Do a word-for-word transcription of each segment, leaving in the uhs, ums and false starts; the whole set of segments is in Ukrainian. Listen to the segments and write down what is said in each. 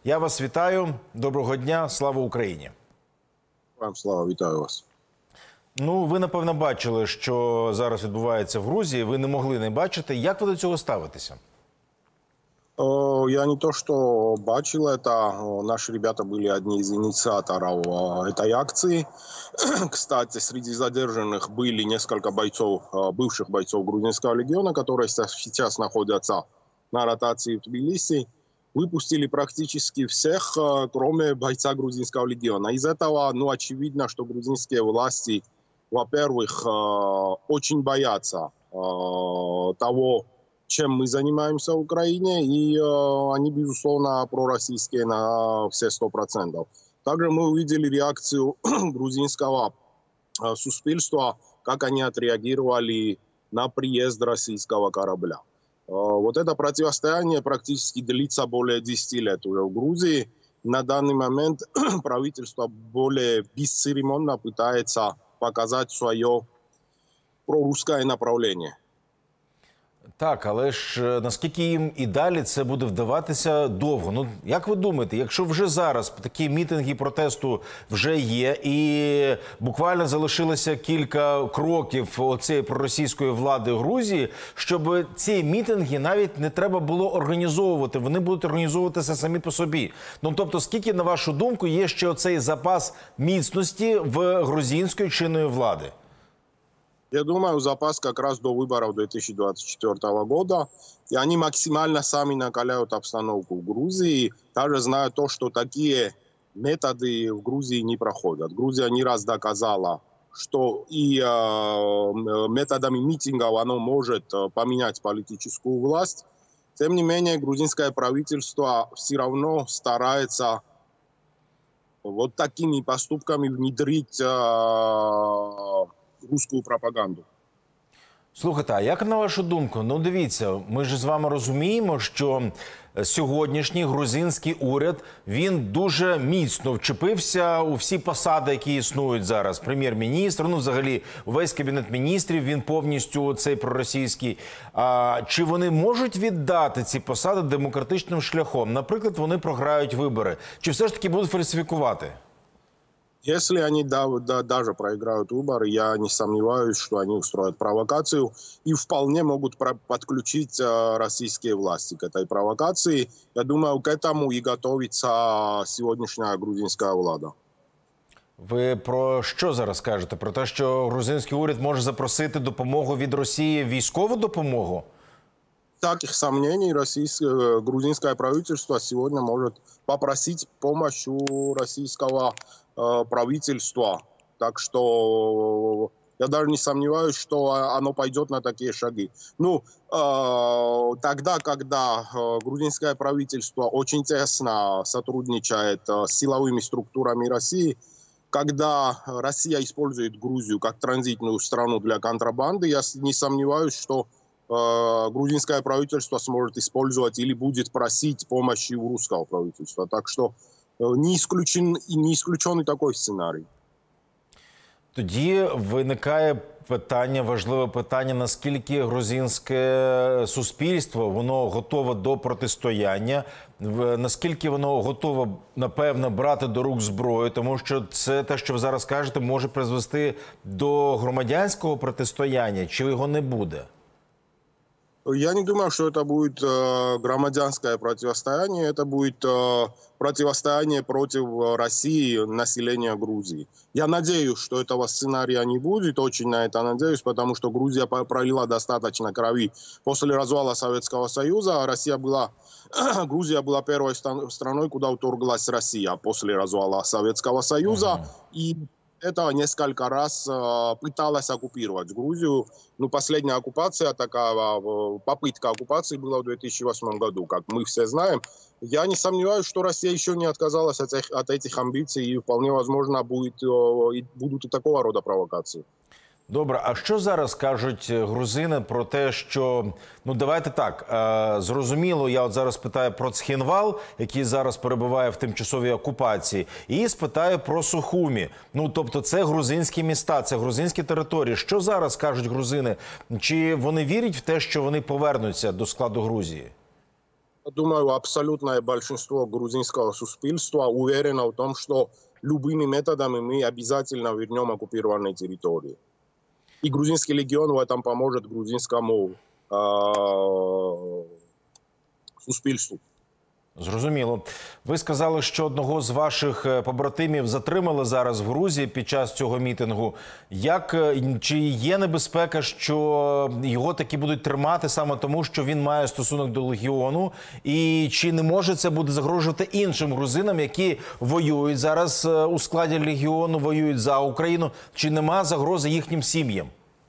Я вас вітаю. Доброго дня. Слава Україні. Вам слава, вітаю вас. Ну, ви, напевно, бачили, що зараз відбувається в Грузії. Ви не могли не бачити. Як ви до цього ставитеся? Я не то, что бачил это. Наши ребята были одни из инициаторов этой акции. Кстати, среди задержанных были несколько бойцов, бывших бойцов Грузинского легиона, которые сейчас находятся на ротации в Тбилиси. Выпустили практически всех, кроме бойца Грузинского легиона. Из этого, ну, очевидно, что грузинские власти, во-первых, очень боятся того, чем мы занимаемся в Украине, и э, они, безусловно, пророссийские на все сто процентов. Также мы увидели реакцию грузинского э, суспільства, как они отреагировали на приезд российского корабля. Э, вот это противостояние практически длится более десяти лет уже в Грузии. На данный момент правительство более бесцеремонно пытается показать свое прорусское направление. Так, але ж наскільки їм і далі це буде вдаватися довго? Ну, як ви думаєте, якщо вже зараз такі мітинги протесту вже є і буквально залишилося кілька кроків оцієї проросійської влади Грузії, щоб ці мітинги навіть не треба було організовувати, вони будуть організовуватися самі по собі. Ну, тобто, скільки, на вашу думку, є ще оцей запас міцності в грузинської чинної влади? Я думаю, запас как раз до выборов две тысячи двадцать четвёртого года. И они максимально сами накаляют обстановку в Грузии. Также зная то, что такие методы в Грузии не проходят. Грузия не раз доказала, что и э, методами митингов оно может поменять политическую власть. Тем не менее, грузинское правительство все равно старается вот такими поступками внедрить э, русскую пропаганду. Слухайте, а як на вашу думку? Ну, дивіться, ми ж з вами розуміємо, що сьогоднішній грузинський уряд, він дуже міцно вчепився у всі посади, які існують зараз. Прем'єр-міністр, ну, взагалі, весь кабінет міністрів, він повністю цей проросійський. А чи вони можуть віддати ці посади демократичним шляхом? Наприклад, вони програють вибори. Чи все ж таки будуть фальсифікувати? Если они да, да, даже проиграют выборы, я не сомневаюсь, что они устроят провокацию и вполне могут подключить э, российские власти к этой провокации. Я думаю, к этому и готовится сегодняшняя грузинская влада. Ви про що зараз кажете? Про те, що грузинський уряд може запросити допомогу від Росії, військову допомогу? Таких сомнений российское, грузинское правительство сегодня может попросить помощь у российского э, правительства. Так что я даже не сомневаюсь, что оно пойдет на такие шаги. Ну, э, тогда, когда э, грузинское правительство очень тесно сотрудничает э, с силовыми структурами России, когда Россия использует Грузию как транзитную страну для контрабанды, я не сомневаюсь, что грузинское правительство сможет использовать или будет просить помощи у русского правительства. Так что не исключен, не исключен и такой сценарий. Тоді виникає питання, важливе питання, наскільки грузинське суспільство, воно готове до протистояння, наскільки воно готове, напевно, брати до рук зброю, тому що це те, що ви зараз кажете, може призвести до громадянського протистояння, чи його не буде? Я не думаю, что это будет э, громадянское противостояние, это будет э, противостояние против России, населения Грузии. Я надеюсь, что этого сценария не будет, очень на это надеюсь, потому что Грузия пролила достаточно крови после развала Советского Союза. Россия была, Грузия была первой страной, куда вторглась Россия после развала Советского Союза. Uh-huh. И это несколько раз э, пыталась оккупировать Грузию. Ну, последняя оккупация, такая попытка оккупации была в две тысячи восьмом году, как мы все знаем. Я не сомневаюсь, что Россия еще не отказалась от этих, от этих амбиций, и вполне возможно будет, э, будут и такого рода провокации. Добре, а що зараз кажуть грузини про те, що, ну давайте так, е, зрозуміло, я от зараз питаю про Цхінвал, який зараз перебуває в тимчасовій окупації, і спитаю про Сухумі. Ну, тобто це грузинські міста, це грузинські території. Що зараз кажуть грузини? Чи вони вірять в те, що вони повернуться до складу Грузії? Думаю, абсолютное большинство грузинского суспільства уверено в том, что любыми методами мы обязательно вернем оккупированные территории. И грузинский легион в этом поможет грузинскому э, суспільству. Зрозуміло. Ви сказали, що одного з ваших побратимів затримали зараз в Грузії під час цього мітингу. Як, чи є небезпека, що його таки будуть тримати саме тому, що він має стосунок до легіону? І чи не може це буде загрожувати іншим грузинам, які воюють зараз у складі легіону, воюють за Україну? Чи нема загрози їхнім сім'ям?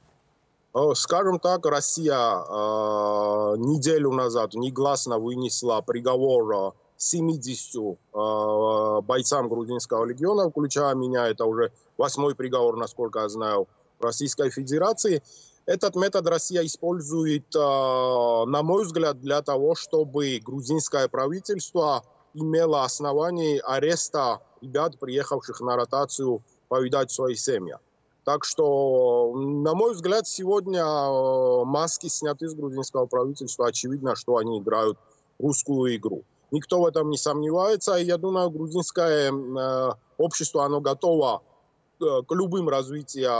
Скажем так, Россия э, неделю назад негласно вынесла приговор семидесяти э, бойцам грузинского легиона, включая меня. Это уже восьмой приговор, насколько я знаю, в Российской Федерации. Этот метод Россия использует, э, на мой взгляд, для того, чтобы грузинское правительство имело основание ареста ребят, приехавших на ротацию повидать свои семьи. Так что, на мой взгляд, сегодня маски сняты с грузинского правительства. Очевидно, что они играют русскую игру. Никто в этом не сомневается. И я думаю, грузинское э, общество, оно готово э, к любым развитиям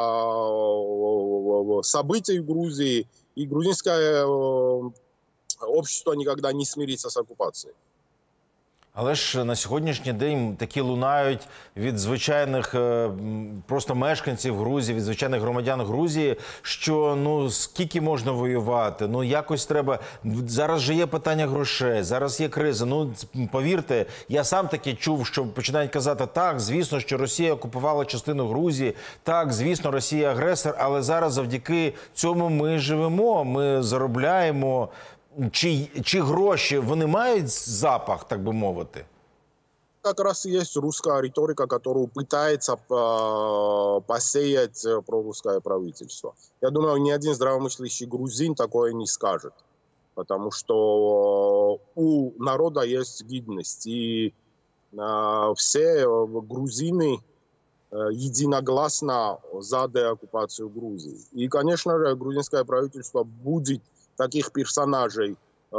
э, событий в Грузии. И грузинское э, общество никогда не смирится с оккупацией. Але ж на сьогоднішній день такі лунають від звичайних просто мешканців Грузії, від звичайних громадян Грузії, що ну скільки можна воювати, ну якось треба, зараз же є питання грошей, зараз є криза, ну повірте, я сам таки чув, що починають казати, так, звісно, що Росія окупувала частину Грузії, так, звісно, Росія агресор, але зараз завдяки цьому ми живемо, ми заробляємо. Чи, чи гроші, вони мають запах, так би мовити? Как раз и есть русская риторика, которую пытается э, посеять прорусское правительство. Я думаю, ни один здравомыслящий грузин такое не скажет. Потому что у народа есть гидность. И э, все грузины э, единогласно за деоккупацию Грузии. И, конечно же, грузинское правительство будет таких персонажей,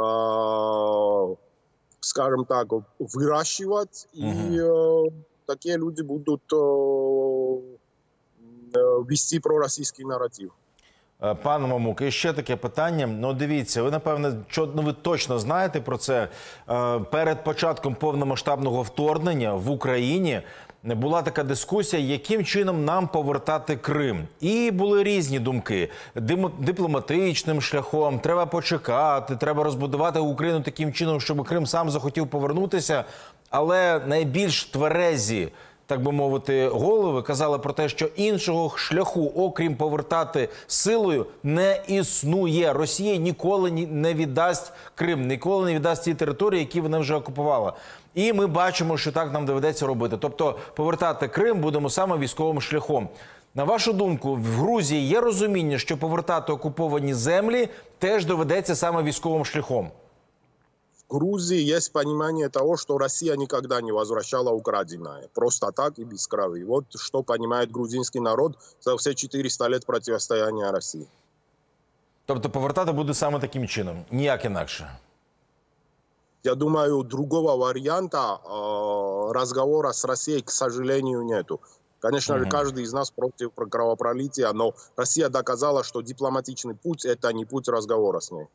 э, скажем так, выращивать, угу. и э, такие люди будут э, вести проросійський наратив. Пане Мамук, і ще таке питання. Ну, дивіться, ви, напевне, що, ну, ви точно знаєте про це. Перед початком повномасштабного вторгнення в Україні була така дискусія, яким чином нам повертати Крим. І були різні думки. Дипломатичним шляхом, треба почекати, треба розбудувати Україну таким чином, щоб Крим сам захотів повернутися. Але найбільш тверезі, так би мовити, голови казали про те, що іншого шляху, окрім повертати силою, не існує. Росія ніколи не віддасть Крим, ніколи не віддасть ті території, які вона вже окупувала. І ми бачимо, що так нам доведеться робити. Тобто повертати Крим будемо саме військовим шляхом. На вашу думку, в Грузії є розуміння, що повертати окуповані землі теж доведеться саме військовим шляхом? В Грузии есть понимание того, что Россия никогда не возвращала украденное. Просто так и без крови. Вот что понимает грузинский народ за все четыреста лет противостояния России. Тобто повертати буде саме таким чином, ніяк інакше? Я думаю, другого варианта э, разговора с Россией, к сожалению, нету. Конечно же, каждый из нас против кровопролития, но Россия доказала, что дипломатичный путь – это не путь разговора с ней.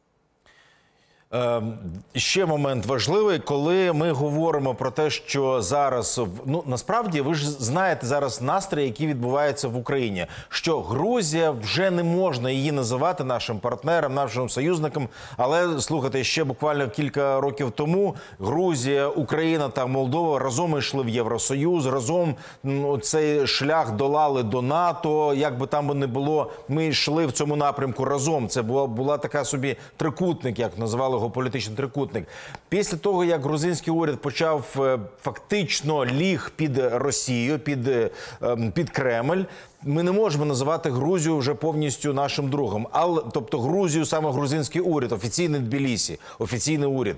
Е, ще момент важливий, коли ми говоримо про те, що зараз, ну, насправді, ви ж знаєте зараз настрої, які відбуваються в Україні, що Грузія вже не можна її називати нашим партнером, нашим союзником, але, слухайте, ще буквально кілька років тому Грузія, Україна та Молдова разом йшли в Євросоюз, разом ну, цей шлях долали до НАТО, як би там би не було, ми йшли в цьому напрямку разом, це була, була така собі трикутник, як називали його політичний трикутник. Після того, як грузинський уряд почав фактично ліг під Росію, під, під Кремль, ми не можемо називати Грузію вже повністю нашим другом. Але, тобто Грузію саме грузинський уряд, офіційний Тбілісі, офіційний уряд.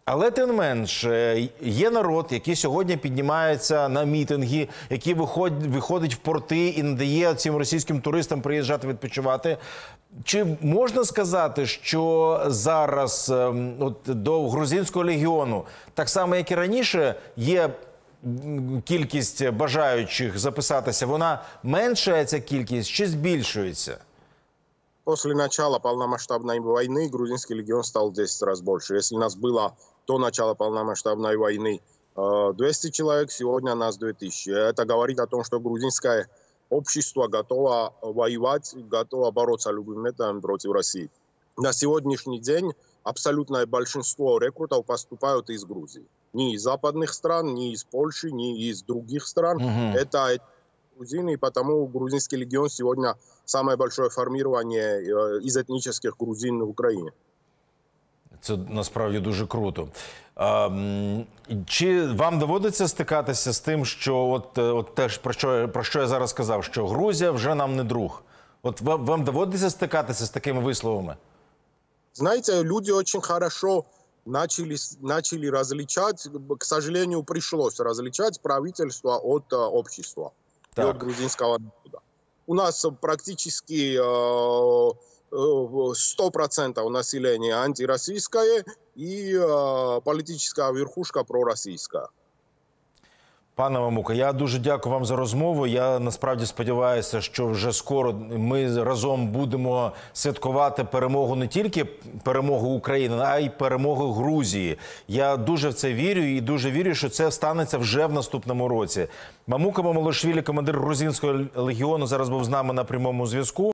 Але тим не менш, е, є народ, який сьогодні піднімається на мітинги, який виходить, виходить в порти і не дає цим російським туристам приїжджати відпочивати. Чи можна сказати, що зараз е, от, до Грузинського легіону, так само як і раніше, є м, кількість бажаючих записатися, вона меншає ця кількість чи збільшується? После начала полномасштабной войны грузинский легион стал в десять раз больше. Если нас было до начала полномасштабной войны э, двести человек, сегодня нас две тысячи. Это говорит о том, что грузинское общество готово воевать, готово бороться любым методом против России. На сегодняшний день абсолютное большинство рекрутов поступают из Грузии. Ни из западных стран, ни из Польши, ни из других стран. Угу. Это грузины, и потому грузинский легион сегодня самое большое формирование из этнических грузин в Україні. Це насправді дуже круто. А, чи вам доводиться стикатися з тим, що от, от теж про що, про що я зараз сказав, що Грузія вже нам не друг? От вам, вам доводиться стикатися з такими висловами? Знаете, люди очень хорошо начали, начали различать, к сожалению, пришлось различать правительство от uh, общества, и от грузинского народа. У нас практически uh, сто процентов населения антироссийское и uh, политическая верхушка пророссийская. Пане Мамука, я дуже дякую вам за розмову. Я насправді сподіваюся, що вже скоро ми разом будемо святкувати перемогу, не тільки перемогу України, а й перемогу Грузії. Я дуже в це вірю і дуже вірю, що це станеться вже в наступному році. Мамука Мамалашвілі, командир Грузинського легіону, зараз був з нами на прямому зв'язку.